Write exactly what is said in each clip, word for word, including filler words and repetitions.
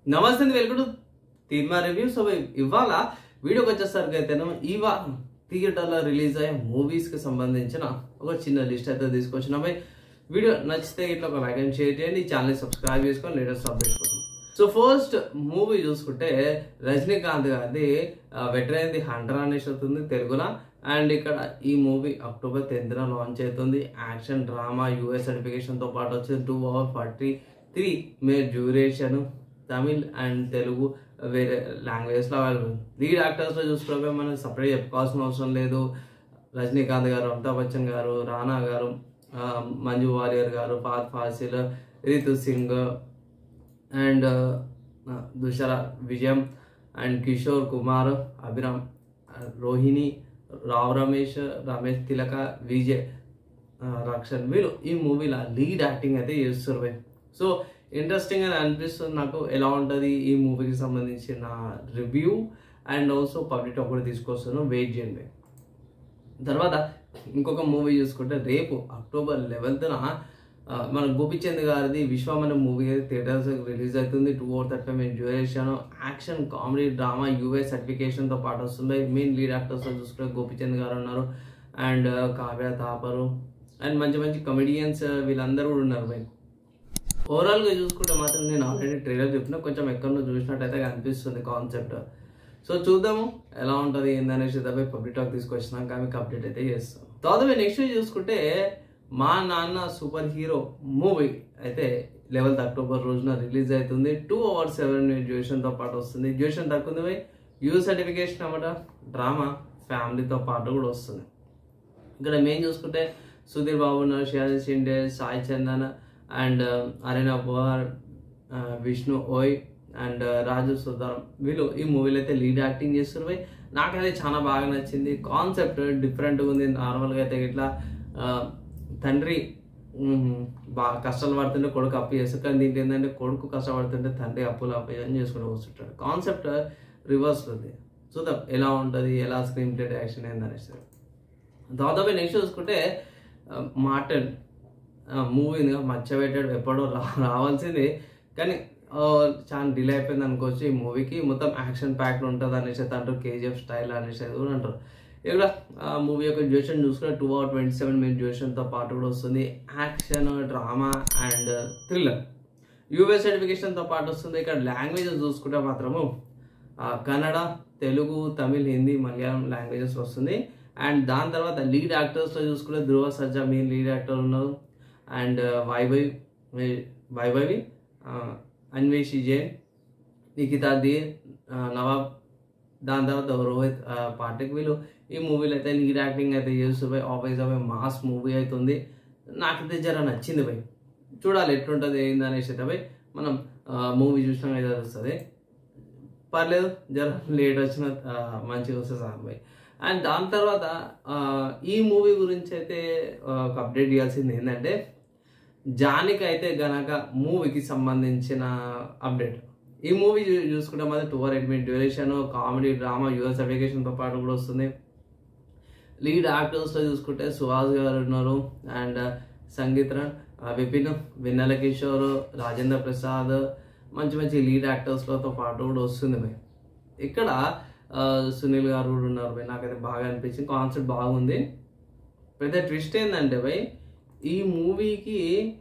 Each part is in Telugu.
నమస్తే welcome to Thirma review. So ఇవాళ వీడియోకి వచ్చేసరికి అయితే ఇవాళ థియేటర్లో రిలీజ్ అయ్యే మూవీస్కి సంబంధించిన ఒక చిన్న లిస్ట్ అయితే తీసుకొచ్చిన బై. వీడియో నచ్చితే ఇట్లా ఒక లైక్ అండ్ షేర్ చేయండి, ఛానల్ సబ్స్క్రైబ్ చేసుకొని లేటెస్ట్ అప్డేట్స్ కోసం. సో ఫస్ట్ మూవీ చూసుకుంటే రజనీకాంత్ గారిది వెటరైన్ ది హంటర్ అనేసి అవుతుంది తెలుగులో. అండ్ ఇక్కడ ఈ మూవీ అక్టోబర్ టెన్త్ లాంచ్ అవుతుంది. యాక్షన్ డ్రామా యూఎస్ సర్టిఫికేషన్తో పాటు వచ్చింది. టూ అవర్ ఫార్టీ త్రీ మే డ్యూరేషన్, తమిళ్ అండ్ తెలుగు వేరే లాంగ్వేజ్లో అవైలబుల్. లీడ్ యాక్టర్స్లో చూసుకుంటే మనం సపరేట్ చెప్పుకోవాల్సిన అవసరం లేదు. రజనీకాంత్ గారు, అమితాబ్ బచ్చన్ గారు, రానా గారు, మంజు వారియర్ గారు, ఫాద్ ఫాసిల్, రితు సింగ్ అండ్ దుషరా విజయం అండ్ కిషోర్ కుమార్, అభిరామ్, రోహిణి, రావ్ రమేష్, రమేష్ తిలక, విజయ్ రక్షణ్ వీళ్ళు ఈ మూవీలో లీడ్ యాక్టింగ్ అయితే చేస్తారు. సో ఇంట్రెస్టింగ్ అని అనిపిస్తుంది నాకు. ఎలా ఉంటుంది ఈ మూవీకి సంబంధించిన review and also public talk కూడా తీసుకొస్తాను, వెయిట్ చేయండి. తర్వాత ఇంకొక మూవీ చూసుకుంటే రేపు అక్టోబర్ లెవెన్త్న మన గోపిచంద్ గారిది విశ్వం అనే మూవీ అయితే థియేటర్స్ రిలీజ్ అవుతుంది. Two hour thirty minute duration, action comedy drama US సర్టిఫికేషన్తో పాటు వస్తుంది. మెయిన్ లీడ్ యాక్టర్స్లో చూసుకుంటే గోపిచంద్ గారు ఉన్నారు అండ్ కావ్య తాపరు అండ్ మంచి మంచి కమెడియన్స్ వీళ్ళందరూ కూడా ఉన్నారు. బై ఓవరాల్గా చూసుకుంటే మాత్రం నేను ఆల్రెడీ ట్రైలర్ చెప్పిన కొంచెం ఎక్కడో చూసినట్టయితే అనిపిస్తుంది కాన్సెప్ట్. సో చూద్దాము ఎలా ఉంటుంది ఏందనేసి దాపై పబ్లిక్ టాక్ తీసుకొచ్చినాక మీకు అప్డేట్ అయితే చేస్తాం. తర్వాత నెక్స్ట్ నెక్స్ట్ చూసుకుంటే Maa Nanna superhero movie అయితే లెవెన్త్ అక్టోబర్ రోజున రిలీజ్ అవుతుంది. టూ అవర్స్ సెవెన్ మినిట్ డ్యూరేషన్తో పాటు వస్తుంది. డ్యూరేషన్ తక్కువ ఉంది. యూ సర్టిఫికేషన్ అన్నమాట. డ్రామా ఫ్యామిలీతో పాటు కూడా వస్తుంది. ఇక్కడ మెయిన్ చూసుకుంటే సుధీర్ బాబు, షియాజీ షిండే, సాయి చందన్ అండ్ అరేనా పవార్, విష్ణు ఓయ్ అండ్ రాజు సుధారం వీళ్ళు ఈ మూవీలో అయితే లీడ్ యాక్టింగ్ చేస్తున్నారు. నాకైతే చాలా బాగా నచ్చింది. కాన్సెప్ట్ డిఫరెంట్గా ఉంది. నార్మల్గా అయితే ఇట్లా తండ్రి బాగా కష్టాలు పడుతుంటే కొడుకు అప్పు చేస్తారు, కానీ దీంట్లో ఏంటంటే కొడుకు కష్టపడుతుంటే తండ్రి అప్పులు అప్పు అని చేసుకుంటూ వస్తుంటాడు. కాన్సెప్ట్ రివర్స్ ఉంది. చూద్దాం ఎలా ఉంటుంది, ఎలా స్క్రీన్ ప్లే యాక్షన్ ఏందనేసి. దాదాపు నెక్స్ట్ చూసుకుంటే మార్టన్ మూవీ మర్చిపెట్టాడు, ఎప్పుడో రా రావాల్సింది కానీ చాలా డిలే అయిపోయింది అనుకోవచ్చు. ఈ మూవీకి మొత్తం యాక్షన్ ప్యాక్డ్ ఉంటుంది అనేసి అంటారు, కేజీఎఫ్ స్టైల్ అనేసి కూడా అంటారు. ఇక్కడ మూవీ యొక్క డ్యూరేషన్ చూసుకుంటే two hour twenty seven minute డ్యూరేషన్తో పాటు కూడా వస్తుంది. Action drama and thriller US సర్టిఫికేషన్తో పాటు వస్తుంది. ఇక్కడ లాంగ్వేజెస్ చూసుకుంటే మాత్రము కన్నడ, తెలుగు, తమిళ్, హిందీ, మలయాళం లాంగ్వేజెస్ వస్తుంది. అండ్ దాని తర్వాత లీడ్ యాక్టర్స్లో చూసుకుంటే ధ్రువ సజ్జా మెయిన్ లీడ్ యాక్టర్ ఉన్నారు అండ్ వైభవి వైభవి అన్వేషి జైన్, నిఖితా ది, నవాబ్, దాని తర్వాత రోహిత్ పాఠక్ వీళ్ళు ఈ మూవీలో అయితే లీడ్ యాక్టింగ్ అయితే చేస్తుంది. ఆఫీస్ ఆఫ్ మాస్ మూవీ అవుతుంది. నాకైతే జర నచ్చింది భయ్. చూడాలి ఎట్లుంటుంది ఏంది అనేసి అయితే భయ్ మనం మూవీ చూసినాక అయితే వస్తుంది. పర్లేదు, జర లేట్ వచ్చిన మంచిగా వస్తుంది సార్ భయ్. అండ్ దాని తర్వాత ఈ మూవీ గురించి అయితే ఒక అప్డేట్ ఇవ్వాల్సింది ఏంటంటే జానికి అయితే గనక మూవీకి సంబంధించిన అప్డేట్. ఈ మూవీ చూసుకుంటే మాత్రం two hour eight minute duration, comedy drama US సర్టిఫికేషన్తో పాటు కూడా వస్తుంది. లీడ్ యాక్టర్స్లో చూసుకుంటే సుహాస్ గారు ఉన్నారు అండ్ సంగీత్ విపిన్, వెన్నెల కిషోర్, రాజేంద్ర ప్రసాద్ మంచి మంచి లీడ్ యాక్టర్స్లతో పాటు కూడా వస్తుంది భయ్. ఇక్కడ సునీల్ గారు కూడా ఉన్నారు భయ్. నాకైతే బాగా అనిపించింది, కాన్సెప్ట్ బాగుంది. పెద్ద ట్విస్ట్ ఏంటంటే భయ్ ఈ మూవీకి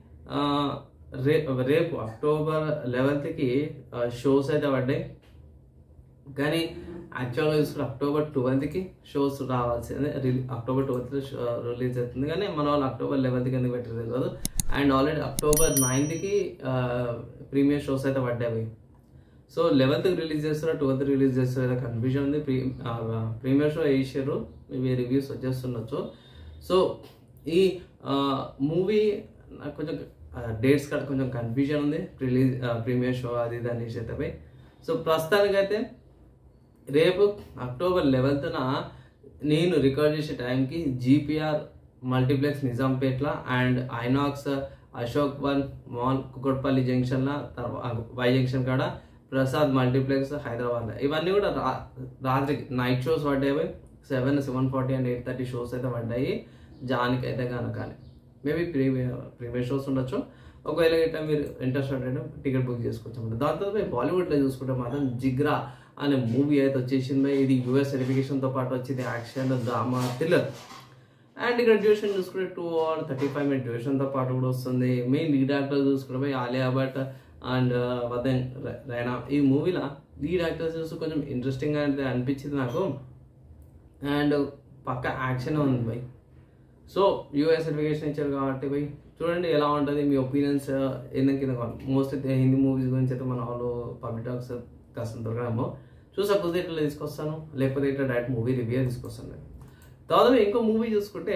రే రేపు అక్టోబర్ లెవెన్త్కి షోస్ అయితే పడ్డాయి, కానీ యాక్చువల్గా చూసుకుంటే అక్టోబర్ ట్వెల్త్కి షోస్ రావాల్సిందే. రిలీ అక్టోబర్ ట్వెల్త్ రిలీజ్ అవుతుంది, కానీ మన వాళ్ళు అక్టోబర్ లెవెన్త్కి ఎందుకు పెట్టారు తెలియదు. అండ్ ఆల్రెడీ అక్టోబర్ నైన్త్కి ప్రీమియర్ షోస్ అయితే పడ్డాయి. సో లెవెన్త్కి రిలీజ్ చేస్తారో ట్వెల్త్ రిలీజ్ చేస్తారో ఏదో కన్ఫ్యూజన్ ఉంది. ప్రీ ప్రీమియర్ షో వేసారు, ఇవి రివ్యూస్ వచ్చేస్తుండొచ్చు. సో ఈ మూవీ నాకు కొంచెం డేట్స్ కూడా కొంచెం కన్ఫ్యూజన్ ఉంది, రిలీజ్ ప్రీమియర్ షో అది ఇది అనేసి అయితే పోయి. సో ప్రస్తుతానికైతే రేపు అక్టోబర్ లెవెన్త్న నేను రికార్డ్ చేసే టైంకి జీపీఆర్ మల్టీప్లెక్స్ నిజాంపేట్ల and INOX Ashok one mall Kukatpally జంక్షన్ల తర్వాత వై జంక్షన్ కాడ ప్రసాద్ మల్టీప్లెక్స్ హైదరాబాద్లో ఇవన్నీ కూడా రా రాత్రికి నైట్ షోస్ పడ్డాయి. Seven seven forty and eight thirty shows అయితే పడ్డాయి జానికి అయితే కనుక. మేబీ ప్రీమియర్ ప్రీమియర్ షోస్ ఉండొచ్చు. ఒకవేళ ఇట్లా మీరు ఇంట్రెస్ట్ ఉంటే టికెట్ బుక్ చేసుకోవచ్చు అనమాట. దాని తర్వాత బాలీవుడ్లో చూసుకుంటే మాత్రం జిగ్రా అనే మూవీ అయితే వచ్చేసింది. ఇది యూఎస్ సర్టిఫికేషన్తో పాటు వచ్చింది, యాక్షన్ డ్రామా థ్రిల్లర్. అండ్ ఇక్కడ డ్యూరేషన్ చూసుకుంటే two hour thirty five minute డ్యూరేషన్తో పాటు కూడా వస్తుంది. మెయిన్ లీడ్ యాక్టర్ చూసుకుంటే పోయి ఆలియా భట్ అండ్ వదన్ రైనా. ఈ మూవీలో లీడ్ యాక్టర్స్ చూసి కొంచెం ఇంట్రెస్టింగ్గా అయితే అనిపించింది నాకు. అండ్ పక్క యాక్షన్ ఉంది బై. సో యూఎస్ సర్టిఫికేషన్ ఇచ్చారు కాబట్టి పోయి చూడండి ఎలా ఉంటుంది, మీ ఒపీనియన్స్ ఏందని కింద. మోస్ట్లీ హిందీ మూవీస్ గురించి అయితే మన వాళ్ళు పబ్లిక్ టాక్స్ కాస్త దొరకడేమో చూసకపోతే ఇట్లా తీసుకొస్తాను, లేకపోతే ఇట్లా డైరెక్ట్ మూవీ రివ్యూ తీసుకొస్తాను. తర్వాత ఇంకో మూవీ చూసుకుంటే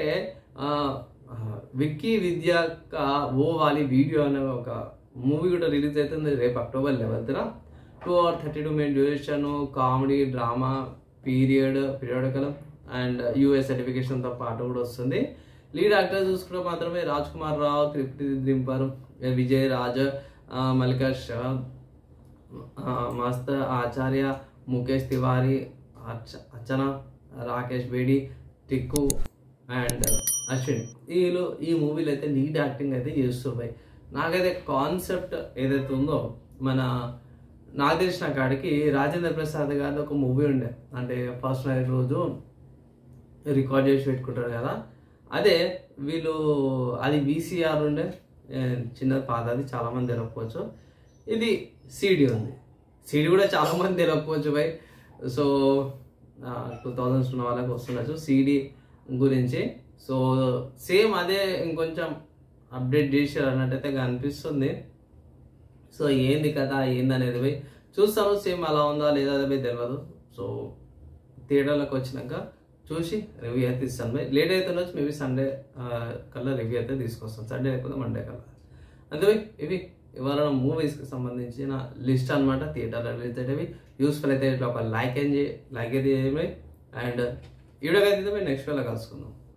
విక్కీ విద్య ఓ వాలి వీడియో అనే ఒక మూవీ కూడా రిలీజ్ అవుతుంది రేపు అక్టోబర్ లెవెన్త్న. Two hour thirty two minute duration, comedy drama period periodical and US సర్టిఫికేషన్తో పాటు కూడా వస్తుంది. లీడ్ యాక్టర్ చూసుకుంటే మాత్రమే రాజ్ కుమార్ రావు, తృప్తి దింపర్, విజయ్ రాజ్, మల్లికాష్, మస్త్ ఆచార్య, ముఖేష్ తివారీ, అర్చన, రాకేష్ బేడి, టిక్కు అండ్ అశ్విన్. వీళ్ళు ఈ మూవీలో అయితే లీడ్ యాక్టింగ్ అయితే చేస్తున్నాయి. నాకైతే కాన్సెప్ట్ ఏదైతే ఉందో మన నాకు తెలిసిన కాడికి రాజేంద్ర ప్రసాద్ గారి ఒక మూవీ ఉండే, అంటే ఫస్ట్ నైట్ రోజు రికార్డ్ చేసి పెట్టుకుంటారు కదా, అదే వీళ్ళు అది వీసీఆర్ ఉండే చిన్నది పాతది చాలామంది తెలియకపోవచ్చు. ఇది సీడీ ఉంది, సీడీ కూడా చాలామంది తెలియకపోవచ్చు బై. సో టూ థౌజండ్స్ ఉన్న వాళ్ళకి వస్తుండొచ్చు సీడీ గురించి. సో సేమ్ అదే ఇంకొంచెం అప్డేట్ చేశారు అన్నట్టయితే అనిపిస్తుంది. సో ఏంది కదా ఏంది అనేది పోయి చూస్తాను, సేమ్ అలా ఉందా లేదా అది పోయి తెలియదు. సో థియేటర్లోకి వచ్చినాక చూసి రివ్యూ అయితే ఇస్తాను బై. లేట్ అయితే ఉండొచ్చు, మేబీ సండే కల్లా రివ్యూ అయితే తీసుకొస్తాను, సండే లేకపోతే మండే కల్లా. అంతే బై, ఇవి ఇవాళ మూవీస్కి సంబంధించిన లిస్ట్ అనమాట. థియేటర్లో రిలీజ్ అయ్యేవి యూస్ఫుల్ అయితే ఇట్లా ఒక లైక్ ఏం చేయి లైక్ అయితే చేయండి. అండ్ వీడియోకి అయితే నెక్స్ట్ వేళ కలుసుకుందాం.